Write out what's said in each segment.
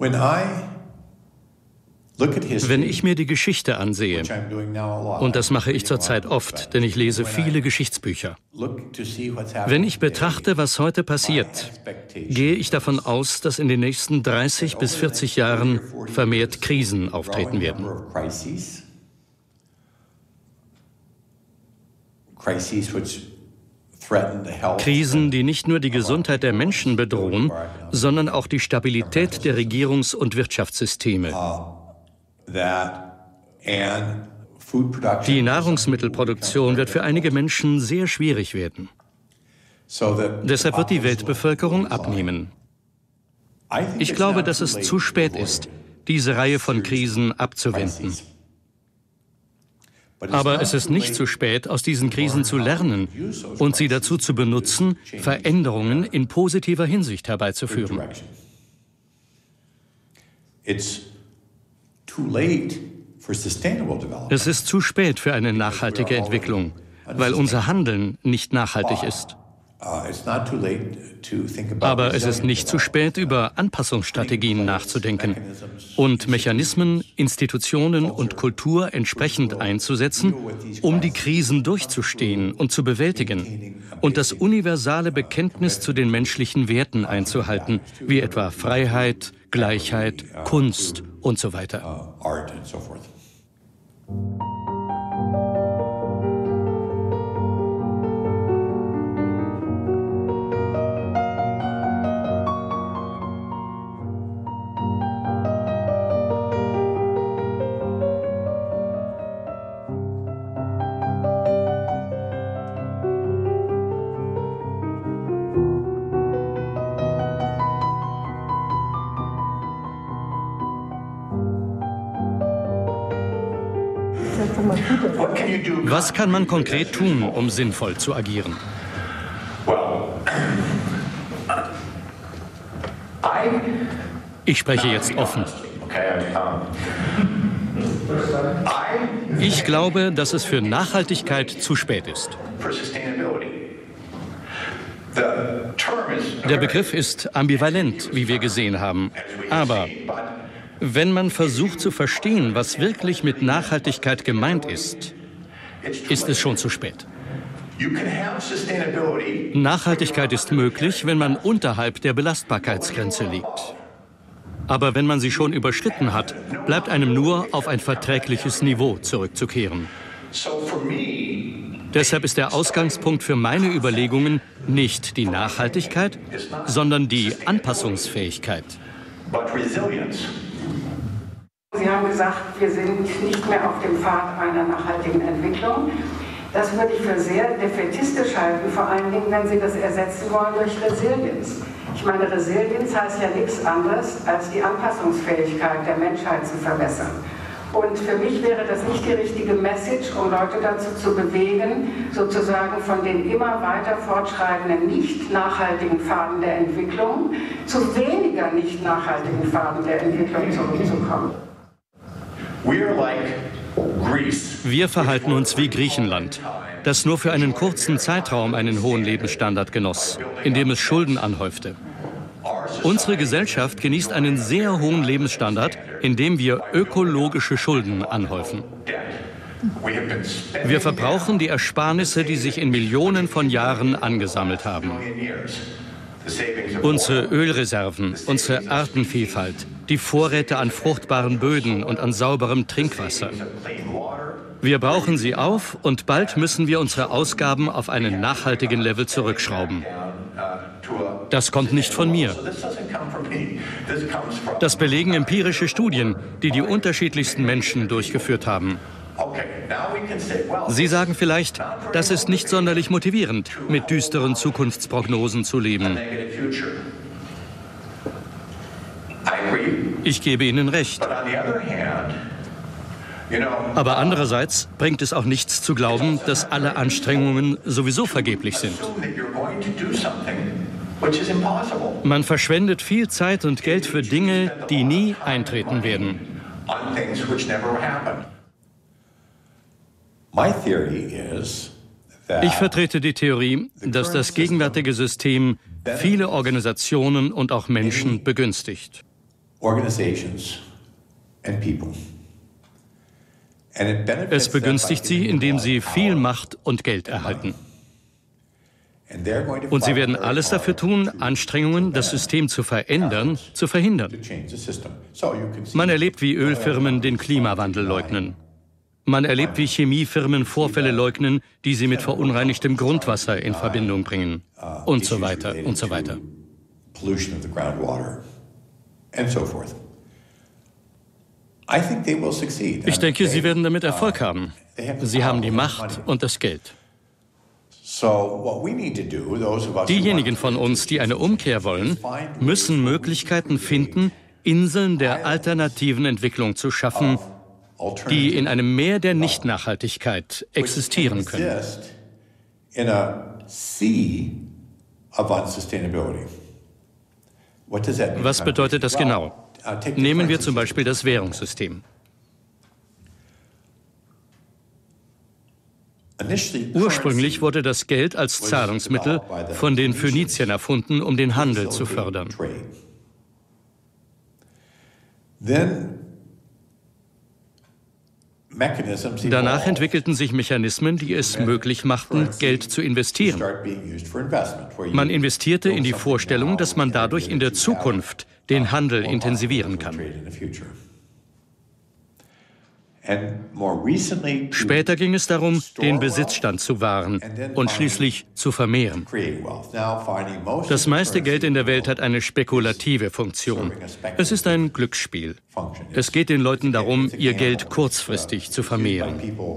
Wenn ich mir die Geschichte ansehe, und das mache ich zurzeit oft, denn ich lese viele Geschichtsbücher, wenn ich betrachte, was heute passiert, gehe ich davon aus, dass in den nächsten 30 bis 40 Jahren vermehrt Krisen auftreten werden. Krisen, die nicht nur die Gesundheit der Menschen bedrohen, sondern auch die Stabilität der Regierungs- und Wirtschaftssysteme. Die Nahrungsmittelproduktion wird für einige Menschen sehr schwierig werden. Deshalb wird die Weltbevölkerung abnehmen. Ich glaube, dass es zu spät ist, diese Reihe von Krisen abzuwenden. Aber es ist nicht zu spät, aus diesen Krisen zu lernen und sie dazu zu benutzen, Veränderungen in positiver Hinsicht herbeizuführen. Es ist zu spät für eine nachhaltige Entwicklung, weil unser Handeln nicht nachhaltig ist. Aber es ist nicht zu spät, über Anpassungsstrategien nachzudenken und Mechanismen, Institutionen und Kultur entsprechend einzusetzen, um die Krisen durchzustehen und zu bewältigen und das universale Bekenntnis zu den menschlichen Werten einzuhalten, wie etwa Freiheit, Gleichheit, Kunst und so weiter. Was kann man konkret tun, um sinnvoll zu agieren? Ich spreche jetzt offen. Ich glaube, dass es für Nachhaltigkeit zu spät ist. Der Begriff ist ambivalent, wie wir gesehen haben. Aber wenn man versucht zu verstehen, was wirklich mit Nachhaltigkeit gemeint ist, ist es schon zu spät. Nachhaltigkeit ist möglich, wenn man unterhalb der Belastbarkeitsgrenze liegt. Aber wenn man sie schon überschritten hat, bleibt einem nur auf ein verträgliches Niveau zurückzukehren. Deshalb ist der Ausgangspunkt für meine Überlegungen nicht die Nachhaltigkeit, sondern die Anpassungsfähigkeit. Sie haben gesagt, wir sind nicht mehr auf dem Pfad einer nachhaltigen Entwicklung. Das würde ich für sehr defätistisch halten, vor allen Dingen, wenn Sie das ersetzen wollen durch Resilienz. Ich meine, Resilienz heißt ja nichts anderes, als die Anpassungsfähigkeit der Menschheit zu verbessern. Und für mich wäre das nicht die richtige Message, um Leute dazu zu bewegen, sozusagen von den immer weiter fortschreitenden nicht nachhaltigen Pfaden der Entwicklung zu weniger nicht nachhaltigen Pfaden der Entwicklung zurückzukommen. Wir verhalten uns wie Griechenland, das nur für einen kurzen Zeitraum einen hohen Lebensstandard genoss, indem es Schulden anhäufte. Unsere Gesellschaft genießt einen sehr hohen Lebensstandard, indem wir ökologische Schulden anhäufen. Wir verbrauchen die Ersparnisse, die sich in Millionen von Jahren angesammelt haben. Unsere Ölreserven, unsere Artenvielfalt, die Vorräte an fruchtbaren Böden und an sauberem Trinkwasser. Wir brauchen sie auf und bald müssen wir unsere Ausgaben auf einen nachhaltigen Level zurückschrauben. Das kommt nicht von mir. Das belegen empirische Studien, die die unterschiedlichsten Menschen durchgeführt haben. Sie sagen vielleicht, das ist nicht sonderlich motivierend, mit düsteren Zukunftsprognosen zu leben. Ich gebe Ihnen recht. Aber andererseits bringt es auch nichts zu glauben, dass alle Anstrengungen sowieso vergeblich sind. Man verschwendet viel Zeit und Geld für Dinge, die nie eintreten werden. Ich vertrete die Theorie, dass das gegenwärtige System viele Organisationen und auch Menschen begünstigt. Es begünstigt sie, indem sie viel Macht und Geld erhalten. Und sie werden alles dafür tun, Anstrengungen, das System zu verändern, zu verhindern. Man erlebt, wie Ölfirmen den Klimawandel leugnen. Man erlebt, wie Chemiefirmen Vorfälle leugnen, die sie mit verunreinigtem Grundwasser in Verbindung bringen. Und so weiter und so weiter. Ich denke, sie werden damit Erfolg haben. Sie haben die Macht und das Geld. Diejenigen von uns, die eine Umkehr wollen, müssen Möglichkeiten finden, Inseln der alternativen Entwicklung zu schaffen, die in einem Meer der Nichtnachhaltigkeit existieren können. Was bedeutet das genau? Nehmen wir zum Beispiel das Währungssystem. Ursprünglich wurde das Geld als Zahlungsmittel von den Phöniziern erfunden, um den Handel zu fördern. Danach entwickelten sich Mechanismen, die es möglich machten, Geld zu investieren. Man investierte in die Vorstellung, dass man dadurch in der Zukunft den Handel intensivieren kann. Später ging es darum, den Besitzstand zu wahren und schließlich zu vermehren. Das meiste Geld in der Welt hat eine spekulative Funktion. Es ist ein Glücksspiel. Es geht den Leuten darum, ihr Geld kurzfristig zu vermehren.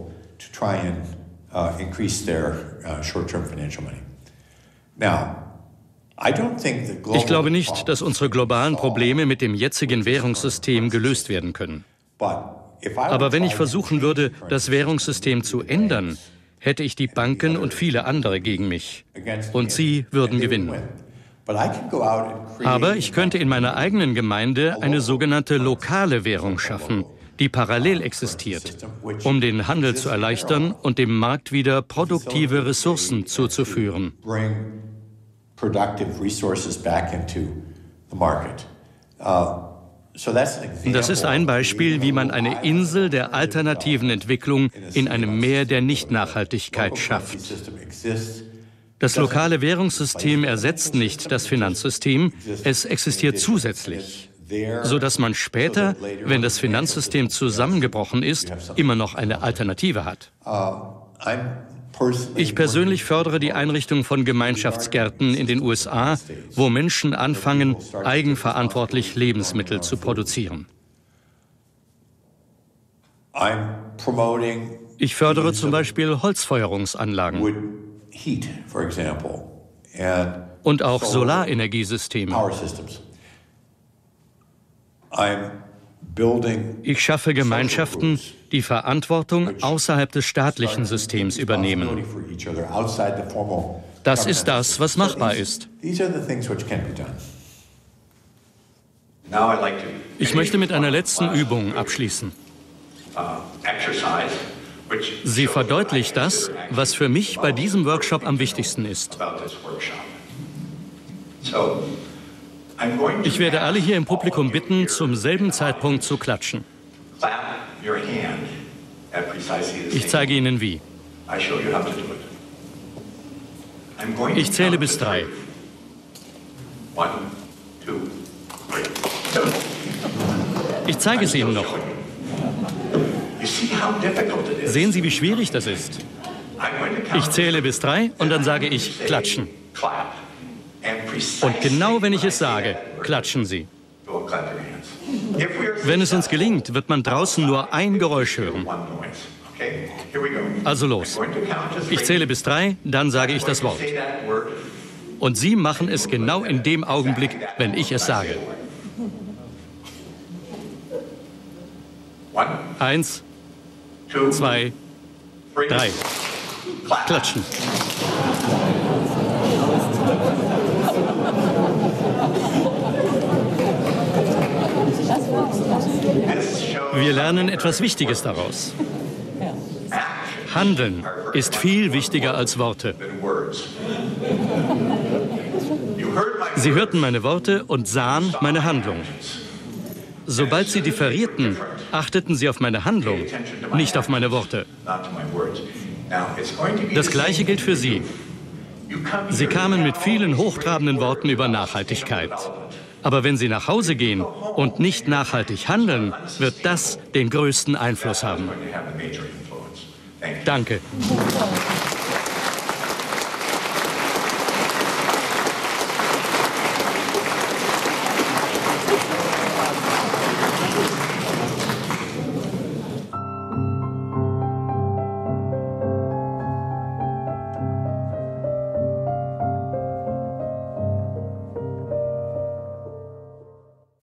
Ich glaube nicht, dass unsere globalen Probleme mit dem jetzigen Währungssystem gelöst werden können. Aber wenn ich versuchen würde, das Währungssystem zu ändern, hätte ich die Banken und viele andere gegen mich. Und sie würden gewinnen. Aber ich könnte in meiner eigenen Gemeinde eine sogenannte lokale Währung schaffen, die parallel existiert, um den Handel zu erleichtern und dem Markt wieder produktive Ressourcen zuzuführen. Das ist ein Beispiel, wie man eine Insel der alternativen Entwicklung in einem Meer der Nichtnachhaltigkeit schafft. Das lokale Währungssystem ersetzt nicht das Finanzsystem, es existiert zusätzlich, sodass man später, wenn das Finanzsystem zusammengebrochen ist, immer noch eine Alternative hat. Ich persönlich fördere die Einrichtung von Gemeinschaftsgärten in den USA, wo Menschen anfangen, eigenverantwortlich Lebensmittel zu produzieren. Ich fördere zum Beispiel Holzfeuerungsanlagen und auch Solarenergiesysteme. Ich schaffe Gemeinschaften, die Verantwortung außerhalb des staatlichen Systems übernehmen. Das ist das, was machbar ist. Ich möchte mit einer letzten Übung abschließen. Sie verdeutlicht das, was für mich bei diesem Workshop am wichtigsten ist. Ich werde alle hier im Publikum bitten, zum selben Zeitpunkt zu klatschen. Ich zeige Ihnen wie. Ich zähle bis 3. Ich zeige es Ihnen noch. Sehen Sie, wie schwierig das ist? Ich zähle bis 3 und dann sage ich klatschen. Und genau wenn ich es sage, klatschen Sie. Wenn es uns gelingt, wird man draußen nur ein Geräusch hören. Also los. Ich zähle bis 3, dann sage ich das Wort. Und Sie machen es genau in dem Augenblick, wenn ich es sage. 1, 2, 3. Klatschen. Wir lernen etwas Wichtiges daraus. Handeln ist viel wichtiger als Worte. Sie hörten meine Worte und sahen meine Handlung. Sobald Sie differierten, achteten Sie auf meine Handlung, nicht auf meine Worte. Das Gleiche gilt für Sie. Sie kamen mit vielen hochtrabenden Worten über Nachhaltigkeit. Aber wenn Sie nach Hause gehen und nicht nachhaltig handeln, wird das den größten Einfluss haben. Danke.